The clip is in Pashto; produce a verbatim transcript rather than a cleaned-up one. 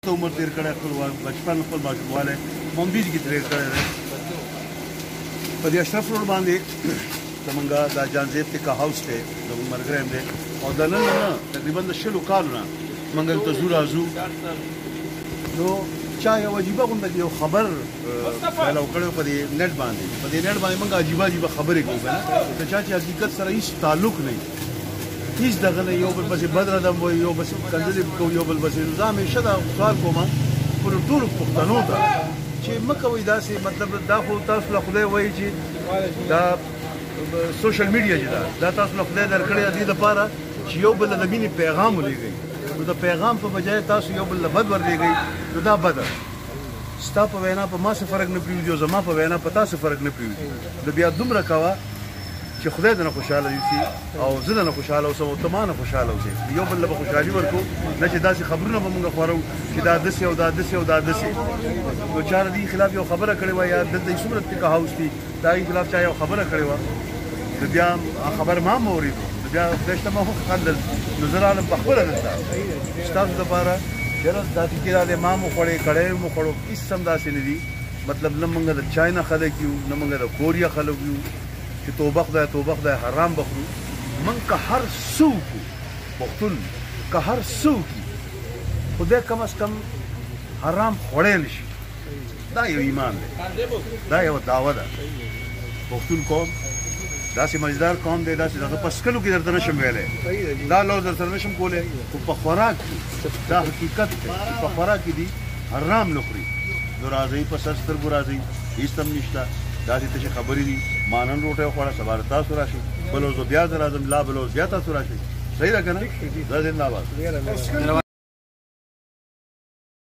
ښایسته عمر تېر کړی خپل بچپن خپل ماشوموالی ممبیز کې تېر کړی دی په دې اشرف روډ باندې زمونږ دا جانزیب ټیکا هاوس دی زمونږ ملګری هم دی او د نن نه تقریبا د شلو کالو نه موږ دلته ځو راځو نو چا یو عجیبه غونډه کې یو خبر پیلو کړی په دې نیټ باندې په دې نیټ باندې موږ عجیبه عجیبه خبرې کوو که نه د چا چې حقیقت سره هېڅ تعلق نه وي هېڅ دغه نه یو بل پسې بد ردم وایي یو بس کنځلې کوو یو بل پسې نو زه همیشه دا سوال کوم پر ټولو پښتنو ته چې مه کوئ داسې مطلب دا خو تاسو له خدای وایي چې دا سوشل میډیا چې ده دا تاسو له خدای درکړې ده دې دپاره چې یو بل د مینې پیغام ولېږئ نو د پیغام په بجای تاسو یو بل له بد ورلېږئ نو دا بده ستا په وینا په ما څه فرق نه پرېږدي او زما په وینا په تا څه فرق نه پرېږدي نو بیا دومره کوه چې خدای دنه خوشحاله اوسي او زه دنه خوشحاله اوسم او ته ما نه خوشحاله اوسې یو بل له به خوشحالي ورکړو نه چې داسې خبرونه به مونږ خورو چې دا داسې او دا داسې او دا داسې نو چا د دې خلاف یو خبره کړې وه یا دلته څومره ټیکا هاوس دي د هغې خلاف چا یو خبره کړې وه نو بیا خبر ما هم واورېدو نو بیا خدای شته ما خو خندل نو زه رالم پخپله دلته ستاسو دپاره چېرې دا ټکي راغلی ما مو خوړې کړی مو خوړو هېڅ هم داسې نه دي مطلب نه مونږ د چاینا خلک یو نه مونږ د کوریا خلک یو چې توبه خدای توبه خدای حرام بخورو من که هر څه وکړو پښتون که هر څه وکړي خدای کم از کم حرام خوړی نه شي دا یو ایمان دی دا یو دعوه ده پښتون قوم داسې مزدار قوم دی داسې دغه په سکلو کې درته نشم ویلی دا لوز درته نشم کولی خو په خوراک کې دا حقیقت دی چې په خوراک کې دي حرام نه خوري نو راځئ په سر سترګو راځئ هېڅ هم نشته داسې تشې خبرې دي ما نن روټۍ وخوړه سبا تاسو راشئ بل ورځ بیا زه راځم لا بل ورځ بیا تاسو راشئ صحیح ده که نه زه زنده باد